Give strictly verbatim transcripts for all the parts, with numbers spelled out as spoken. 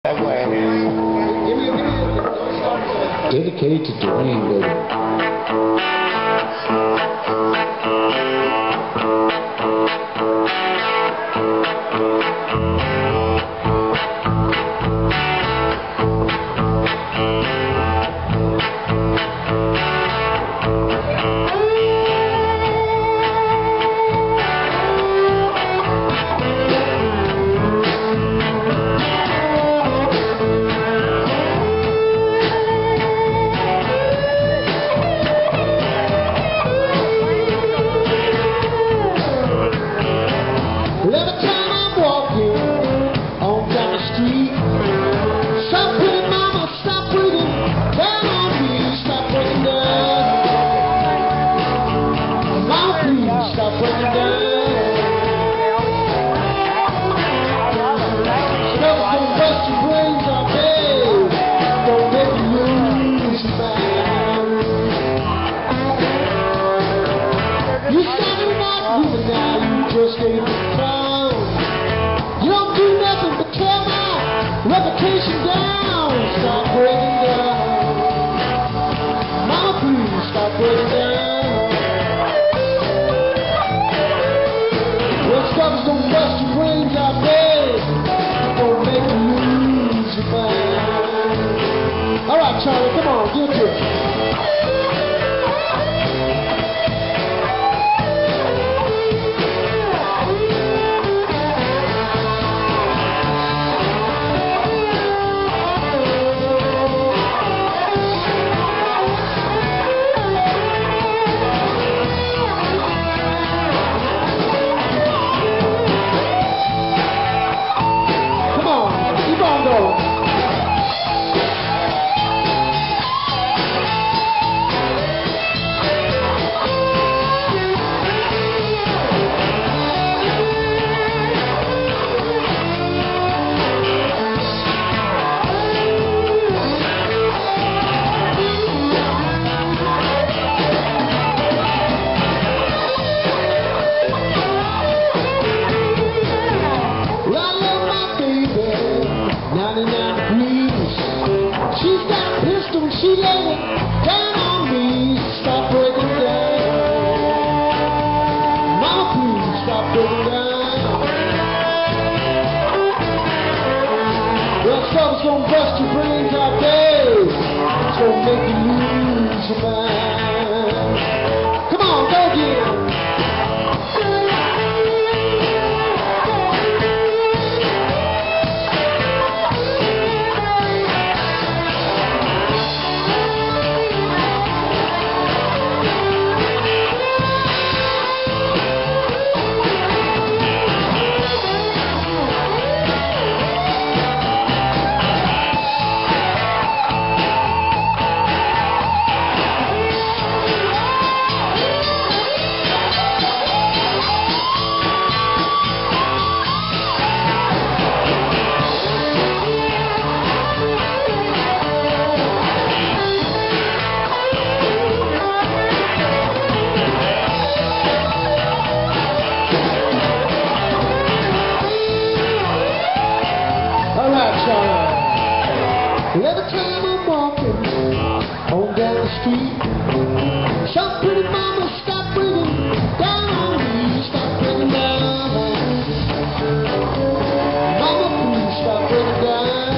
Dedicated to Dwayne, baby. Reputation down, stop breaking down. Mama, please stop breaking down. Well, stuff's gonna bust your brains out, babe. Gonna make you lose your mind. All right, Charlie, come on, give it to it. She's got a pistol and she laid it down on me. Stop breaking down. Mama, please stop breaking down. Well, something's gonna bust your brains out there. It's gonna make you lose your mind. Come on, go get it. Every time I'm walking on down the street, some pretty mama stop breathing down on me. Stop breathing down. Mama, please stop breathing down.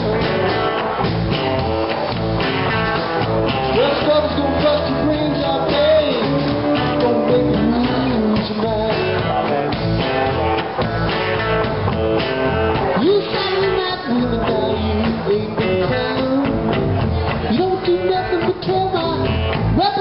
Well, stuff's gonna bust your brains out there. Gonna make you lose your mind. You Saturday night women, now you ain't been found. You don't do nothing but care my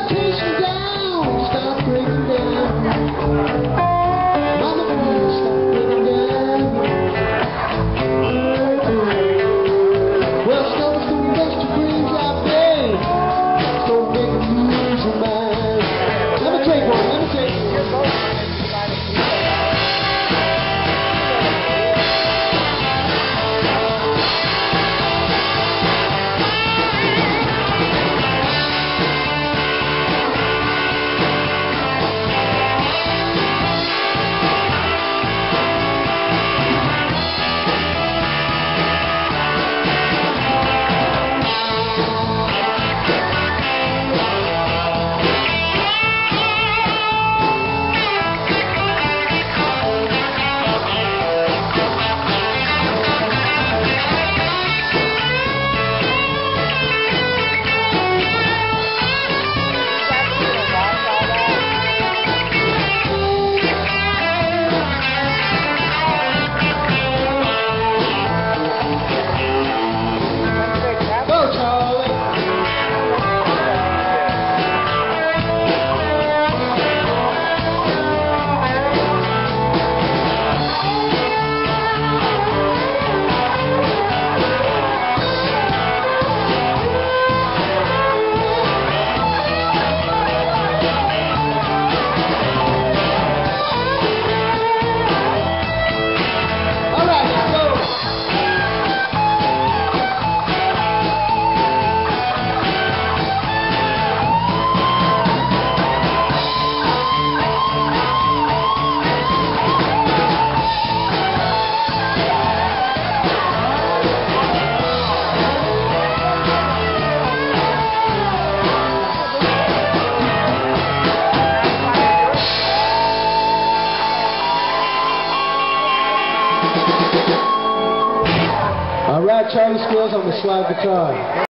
got Charlie Scales on the slide guitar.